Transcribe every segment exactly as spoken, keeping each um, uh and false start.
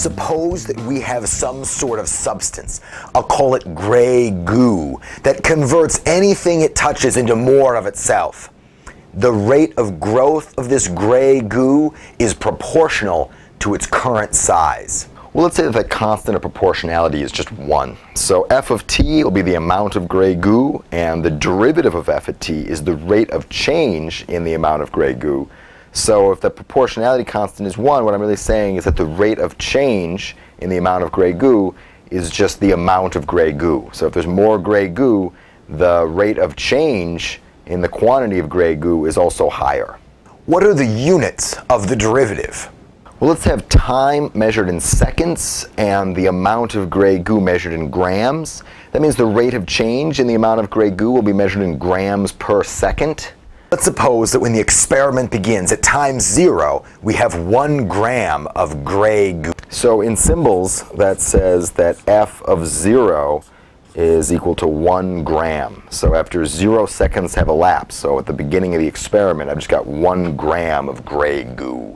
Suppose that we have some sort of substance, I'll call it gray goo, that converts anything it touches into more of itself. The rate of growth of this gray goo is proportional to its current size. Well, let's say that the constant of proportionality is just one. So f of t will be the amount of gray goo, and the derivative of f of t is the rate of change in the amount of gray goo. So if the proportionality constant is one, what I'm really saying is that the rate of change in the amount of gray goo is just the amount of gray goo. So if there's more gray goo, the rate of change in the quantity of gray goo is also higher. What are the units of the derivative? Well, let's have time measured in seconds and the amount of gray goo measured in grams. That means the rate of change in the amount of gray goo will be measured in grams per second. Let's suppose that when the experiment begins at time zero, we have one gram of gray goo. So in symbols, that says that f of zero is equal to one gram. So after zero seconds have elapsed, so at the beginning of the experiment, I've just got one gram of gray goo.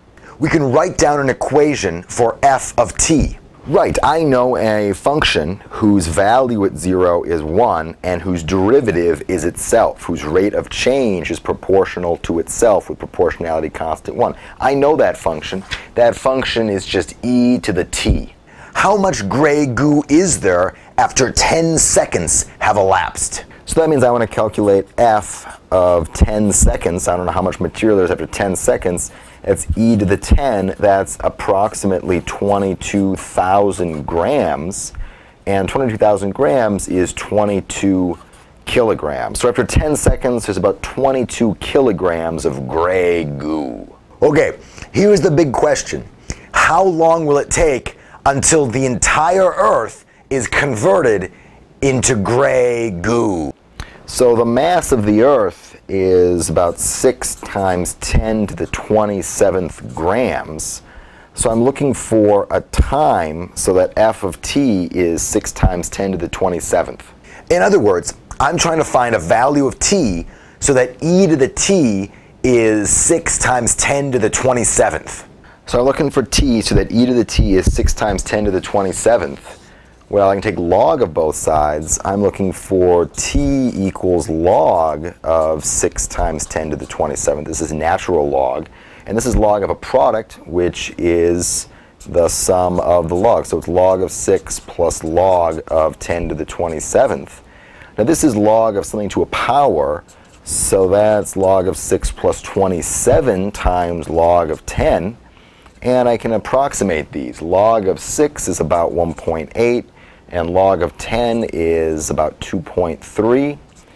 We can write down an equation for f of t. Right, I know a function whose value at zero is one and whose derivative is itself, whose rate of change is proportional to itself with proportionality constant one. I know that function. That function is just e to the t. How much gray goo is there after ten seconds have elapsed? So that means I want to calculate f of ten seconds. I don't know how much material there is after ten seconds. That's e to the ten. That's approximately twenty-two thousand grams. And twenty-two thousand grams is twenty-two kilograms. So after ten seconds, there's about twenty-two kilograms of gray goo. Okay, here's the big question. How long will it take until the entire Earth is converted into gray goo? So the mass of the Earth is about six times ten to the twenty-seventh grams. So I'm looking for a time so that f of t is six times ten to the twenty-seventh. In other words, I'm trying to find a value of t so that e to the t is six times ten to the twenty-seventh. So I'm looking for t so that e to the t is six times ten to the twenty-seventh. Well, I can take log of both sides. I'm looking for t equals log of six times ten to the twenty-seventh. This is natural log. And this is log of a product, which is the sum of the logs. So it's log of six plus log of ten to the twenty-seventh. Now this is log of something to a power. So that's log of six plus twenty-seven times log of ten. And I can approximate these. Log of six is about one point eight. And log of ten is about two point three.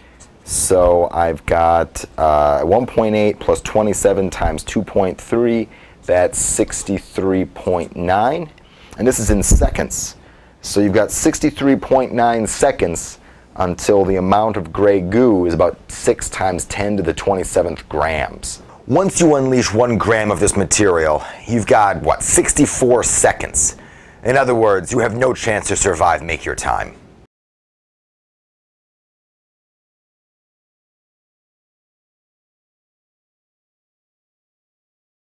So I've got uh, one point eight plus twenty-seven times two point three. That's sixty-three point nine. And this is in seconds. So you've got sixty-three point nine seconds until the amount of gray goo is about six times ten to the twenty-seventh grams. Once you unleash one gram of this material, you've got, what, sixty-four seconds. In other words, you have no chance to survive Make Your Time.